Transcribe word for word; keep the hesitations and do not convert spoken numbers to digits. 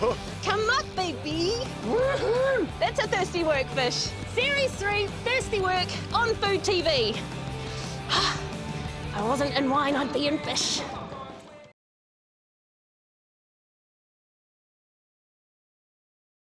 Come up, baby. Woohoo! That's a thirsty work, fish. Series three, thirsty work on Food T V. I wasn't in wine, I'd be in fish.